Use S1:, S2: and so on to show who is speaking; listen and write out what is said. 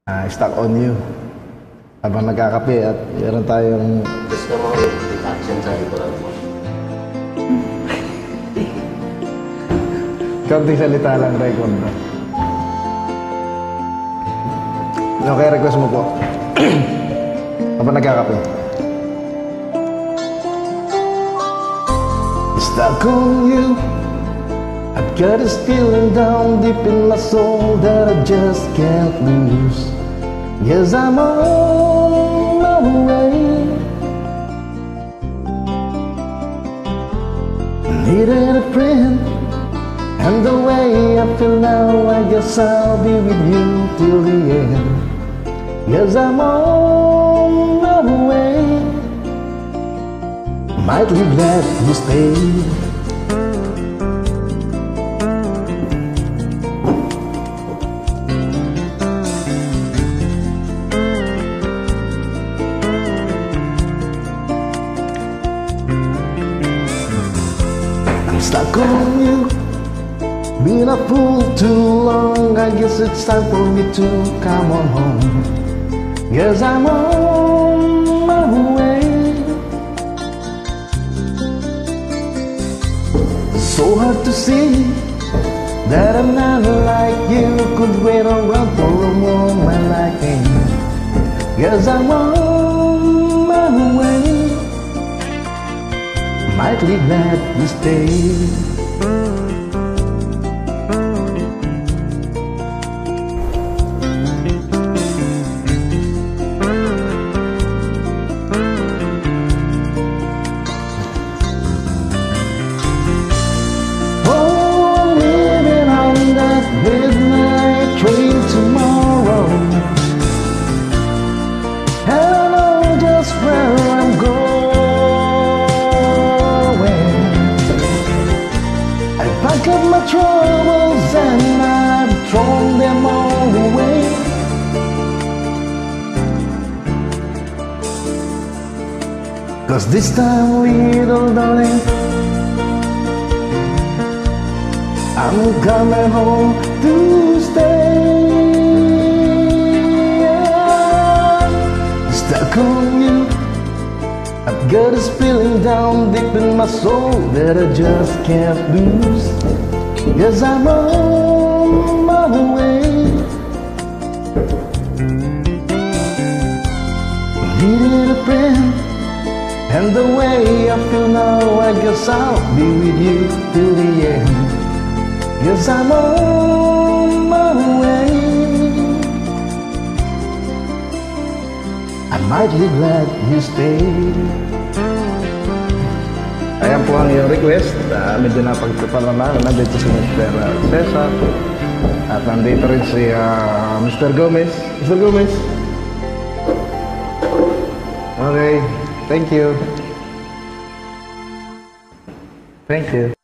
S1: Stuck on you. Habang nagkakape at meron tayong...
S2: Gusto mo action sa likuran mo.
S1: Kaunting salita lang, record na. Okay, request mo po. Habang nagkakape. Stuck on you. I've got this feeling down deep in my soul that I just can't lose. Yes, I'm on my way. Needed a friend, and the way I feel now, I guess I'll be with you till the end. Yes, I'm on my way. Might be glad you stayed. Stuck on you, been a fool too long. I guess it's time for me to come on home. Yes, I'm on my way. So hard to see that a man like you could wait around for a woman like me. Yes, I'm on my way. Might be glad you stayed. Oh, I'm leaving on that midnight train tomorrow, and I know just where I'm going. Pack up my troubles and I've thrown them all away. Cause this time, little darling, I'm coming home to stay. Stuck on you, I've got this feeling down deep in my soul that I just can't lose. Yes, I'm on my way. Needed a friend, and the way I feel now, I guess I'll be with you till the end. Yes, I'm on my way. I might be glad you stayed. Ayan po ang iyong request. Medyo napagpapala na. Nandito si Mr. Cesar. At nandito rin si Mr. Gomez. Mr. Gomez. Okay. Thank you. Thank you.